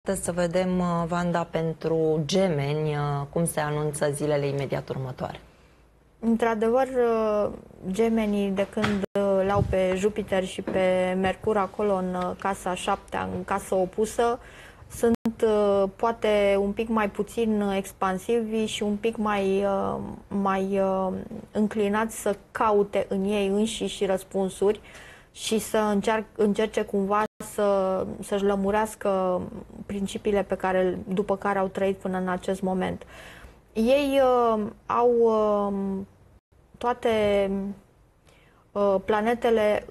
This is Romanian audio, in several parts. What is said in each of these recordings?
Să vedem, Vanda, pentru gemeni, cum se anunță zilele imediat următoare. Într-adevăr, gemenii, de când l-au pe Jupiter și pe Mercur acolo în casa 7-a, în casă opusă, sunt poate un pic mai puțin expansivi și un pic mai înclinați să caute în ei înșiși răspunsuri și să încerce cumva să-și lămurească principiile după care au trăit până în acest moment. Ei au toate planetele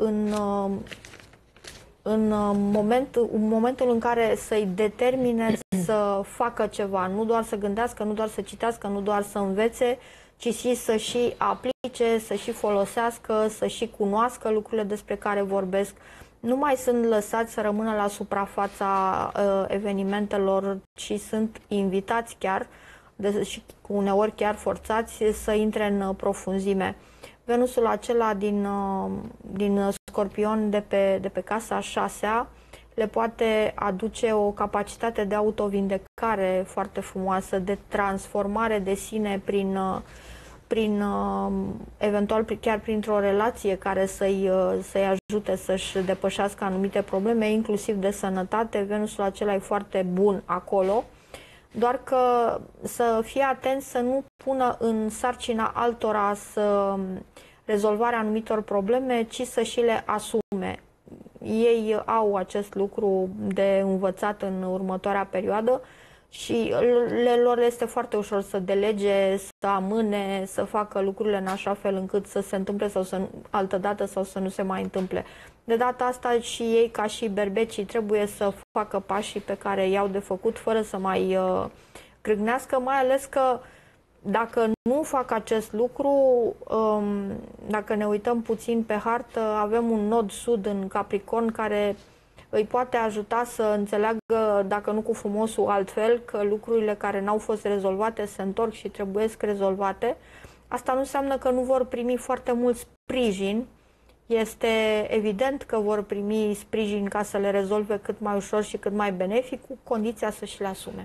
în momentul în care să-i determine să facă ceva, nu doar să gândească, nu doar să citească, nu doar să învețe, ci și să și aplice, să și folosească, să și cunoască lucrurile despre care vorbesc. Nu mai sunt lăsați să rămână la suprafața evenimentelor, ci sunt invitați chiar, și uneori chiar forțați, să intre în profunzime. Venusul acela din Scorpion de pe casa 6-a le poate aduce o capacitate de autovindecare foarte frumoasă, de transformare de sine eventual chiar printr-o relație care să-i ajute să-și depășească anumite probleme, inclusiv de sănătate. Venusul acela e foarte bun acolo, doar că să fie atent să nu pună în sarcina altora rezolvarea anumitor probleme, ci să și le asume. Ei au acest lucru de învățat în următoarea perioadă și lor le este foarte ușor să delege, să amâne, să facă lucrurile în așa fel încât să se întâmple altădată sau să nu se mai întâmple. De data asta și ei, ca și berbecii, trebuie să facă pașii pe care i-au de făcut fără să mai crâgnească, mai ales că dacă nu fac acest lucru, dacă ne uităm puțin pe hartă, avem un nod sud în Capricorn care îi poate ajuta să înțeleagă, dacă nu cu frumosul altfel, că lucrurile care n-au fost rezolvate se întorc și trebuiesc rezolvate. Asta nu înseamnă că nu vor primi foarte mult sprijin. Este evident că vor primi sprijin ca să le rezolve cât mai ușor și cât mai benefic, cu condiția să și le asume.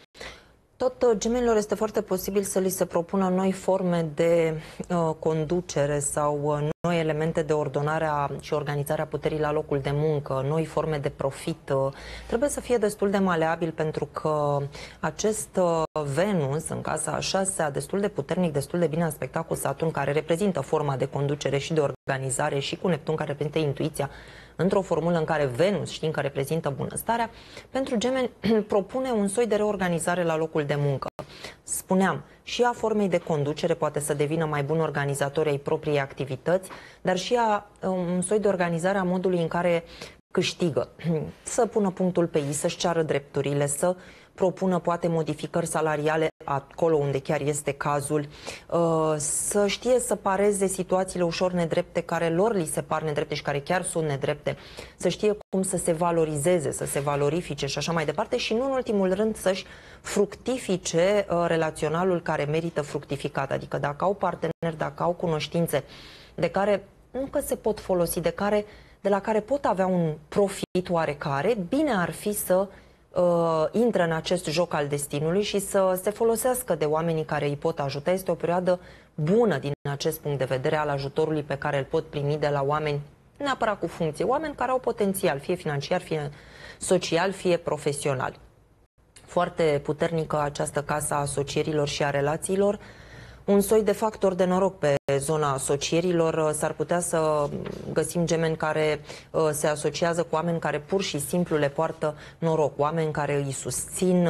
Tot gemenilor este foarte posibil să li se propună noi forme de conducere sau noi elemente de ordonare și organizare a puterii la locul de muncă, noi forme de profit. Trebuie să fie destul de maleabil, pentru că acest Venus în casa a 6-a, destul de puternic, destul de bine aspectat cu Saturn, care reprezintă forma de conducere și de organizare, și cu Neptun, care reprezintă intuiția, într-o formulă în care Venus, știm că reprezintă bunăstarea, pentru gemeni propune un soi de reorganizare la locul de muncă. Spuneam, și a formei de conducere, poate să devină mai bun organizatori ai propriei activități, dar și a un soi de organizare a modului în care câștigă. Să pună punctul pe i, să-și ceară drepturile, să propună poate modificări salariale acolo unde chiar este cazul, să știe să pareze situațiile ușor nedrepte care lor li se par nedrepte și care chiar sunt nedrepte, să știe cum să se valorizeze, să se valorifice și așa mai departe, și nu în ultimul rând să-și fructifice relaționalul care merită fructificat. Adică dacă au parteneri, dacă au cunoștințe de care nu că se pot folosi, de la care pot avea un profit oarecare, bine ar fi să intră în acest joc al destinului și să se folosească de oamenii care îi pot ajuta. Este o perioadă bună din acest punct de vedere al ajutorului pe care îl pot primi de la oameni neapărat cu funcție, oameni care au potențial, fie financiar, fie social, fie profesional. Foarte puternică această casă a asocierilor și a relațiilor. Un soi de factor de noroc pe zona asocierilor. S-ar putea să găsim gemeni care se asociază cu oameni care pur și simplu le poartă noroc, oameni care îi susțin,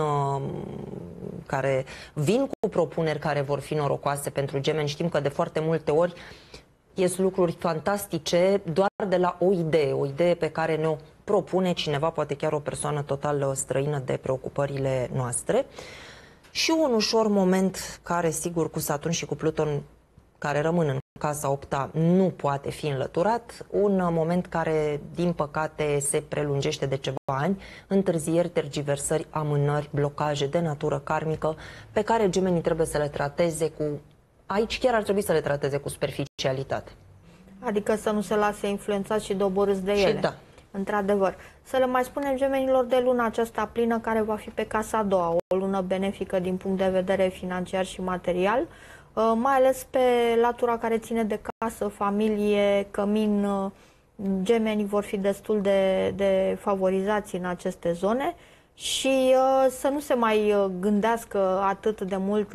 care vin cu propuneri care vor fi norocoase pentru gemeni. Știm că de foarte multe ori ies lucruri fantastice doar de la o idee pe care ne-o propune cineva, poate chiar o persoană total străină de preocupările noastre. Și un ușor moment care, sigur, cu Saturn și cu Pluton, care rămân în casa 8-a, nu poate fi înlăturat. Un moment care, din păcate, se prelungește de ceva ani, întârzieri, tergiversări, amânări, blocaje de natură karmică, pe care gemenii trebuie să le trateze aici chiar ar trebui să le trateze cu superficialitate. Adică să nu se lase influențați și doborâți de ele. Da. într-adevăr. Să le mai spunem gemenilor de luna aceasta plină, care va fi pe casa a doua, o lună benefică din punct de vedere financiar și material, mai ales pe latura care ține de casă, familie, cămin. Gemenii vor fi destul de favorizați în aceste zone și să nu se mai gândească atât de mult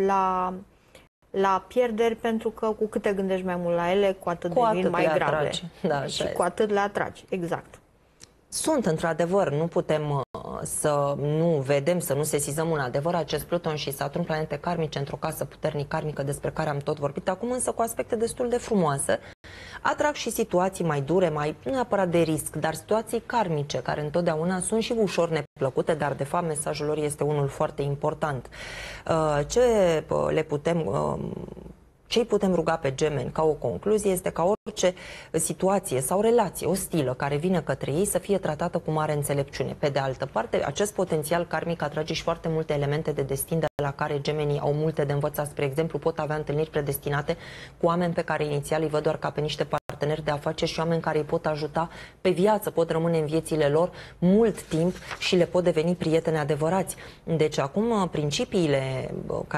la pierderi, pentru că cu cât te gândești mai mult la ele, cu atât devin mai grave. Da, și cu atât le atragi, exact. Sunt, într-adevăr, nu putem să nu vedem, să nu sesizăm un adevăr. Acest Pluton și Saturn, planete karmice, într-o casă puternic karmică, despre care am tot vorbit acum, însă cu aspecte destul de frumoase, atrag și situații mai dure, mai nu neapărat de risc, dar situații karmice, care întotdeauna sunt și ușor neplăcute, dar de fapt mesajul lor este unul foarte important. Ce le putem... Ce-i putem ruga pe gemeni ca o concluzie este ca orice situație sau relație ostilă care vine către ei să fie tratată cu mare înțelepciune. Pe de altă parte, acest potențial karmic atrage și foarte multe elemente de destin de la care gemenii au multe de învățat. Spre exemplu, pot avea întâlniri predestinate cu oameni pe care inițial îi văd doar ca pe niște parteneri de afaceri și oameni care îi pot ajuta pe viață, pot rămâne în viețile lor mult timp și le pot deveni prieteni adevărați. Deci acum principiile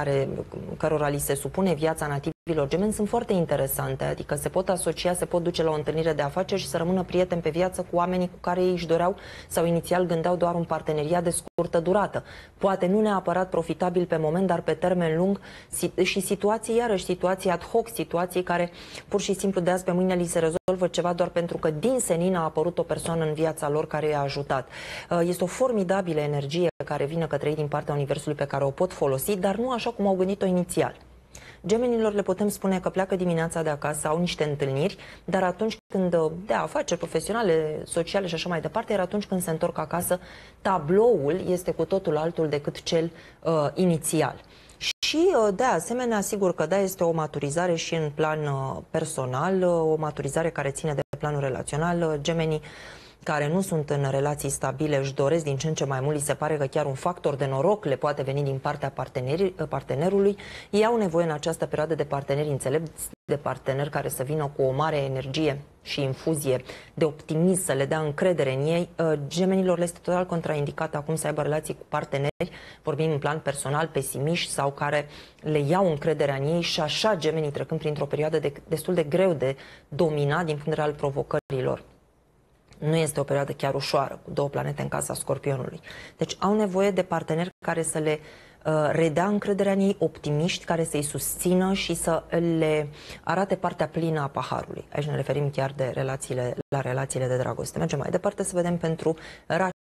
cărora li se supune viața nativilor gemeni sunt foarte interesante, adică se pot asocia, se pot duce la o întâlnire de afaceri și să rămână prieteni pe viață cu oamenii cu care ei își doreau sau inițial gândeau doar un parteneriat de scurtă durată. Poate nu neapărat profitabil pe moment, dar pe termen lung și situații, iarăși situații ad hoc, situații care pur și simplu de azi pe mâine li se rezolvă ceva doar pentru că din senin a apărut o persoană în viața lor care i-a ajutat. Este o formidabilă energie care vine către ei din partea Universului pe care o pot folosi, dar nu așa cum au gândit-o inițial. Gemenilor le putem spune că pleacă dimineața de acasă, au niște întâlniri, dar atunci când, de afaceri profesionale, sociale și așa mai departe, iar atunci când se întorc acasă, tabloul este cu totul altul decât cel inițial. Și, de asemenea, sigur că da, este o maturizare și în plan personal, o maturizare care ține de planul relațional. Gemenii care nu sunt în relații stabile își doresc din ce în ce mai mult, li se pare că chiar un factor de noroc le poate veni din partea partenerului. Ei au nevoie în această perioadă de parteneri înțelepți, de parteneri care să vină cu o mare energie și infuzie de optimism, să le dea încredere în ei. Gemenilor le este total contraindicat acum să aibă relații cu parteneri, vorbim în plan personal, pesimiști sau care le iau încrederea în ei și așa gemenii trecând printr-o perioadă destul de greu de dominat din punct de vedere al provocărilor. Nu este o perioadă chiar ușoară, cu două planete în casa Scorpionului. Deci au nevoie de parteneri care să le redea încrederea în ei, optimiști, care să-i susțină și să le arate partea plină a paharului. Aici ne referim chiar la relațiile de dragoste. Mergem mai departe să vedem pentru Raci